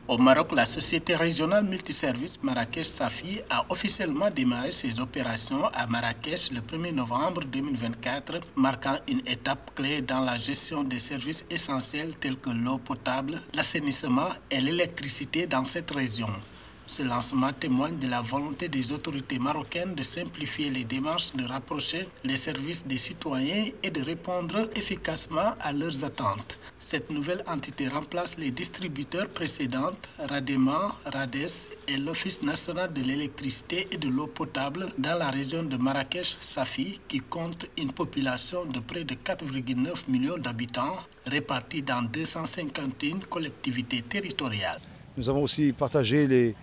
Au Maroc, la société régionale multiservice Marrakech Safi a officiellement démarré ses opérations à Marrakech le 1er novembre 2024, marquant une étape clé dans la gestion des services essentiels tels que l'eau potable, l'assainissement et l'électricité dans cette région. Ce lancement témoigne de la volonté des autorités marocaines de simplifier les démarches, de rapprocher les services des citoyens et de répondre efficacement à leurs attentes. Cette nouvelle entité remplace les distributeurs précédents, Radema, Rades et l'Office national de l'électricité et de l'eau potable dans la région de Marrakech-Safi, qui compte une population de près de 4,9 millions d'habitants répartis dans 251 collectivités territoriales. Nous avons aussi partagé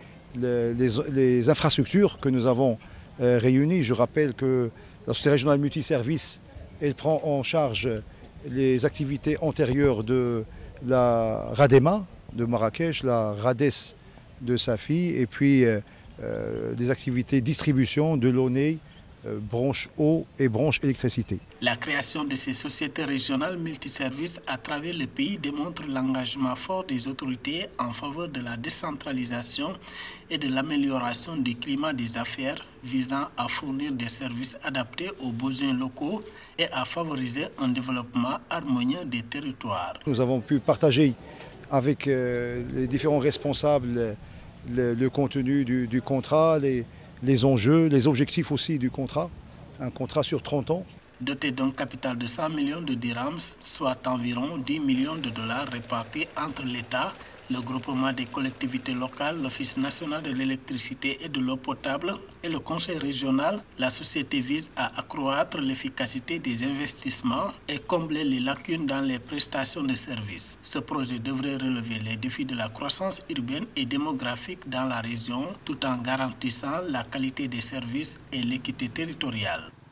les infrastructures que nous avons réunies. Je rappelle que la société régionale multiservice, elle prend en charge les activités antérieures de la Radema de Marrakech, la Rades de Safi, et puis des activités distribution de l'ONE, branche eau et branche électricité. La création de ces sociétés régionales multiservices à travers le pays démontre l'engagement fort des autorités en faveur de la décentralisation et de l'amélioration du climat des affaires visant à fournir des services adaptés aux besoins locaux et à favoriser un développement harmonieux des territoires. Nous avons pu partager avec les différents responsables le contenu du contrat, les enjeux, les objectifs aussi du contrat, un contrat sur 30 ans. Doté d'un capital de 100 millions de dirhams, soit environ 10 millions de dollars répartis entre l'État, le groupement des collectivités locales, l'Office national de l'électricité et de l'eau potable et le conseil régional, la société vise à accroître l'efficacité des investissements et combler les lacunes dans les prestations de services. Ce projet devrait relever les défis de la croissance urbaine et démographique dans la région tout en garantissant la qualité des services et l'équité territoriale.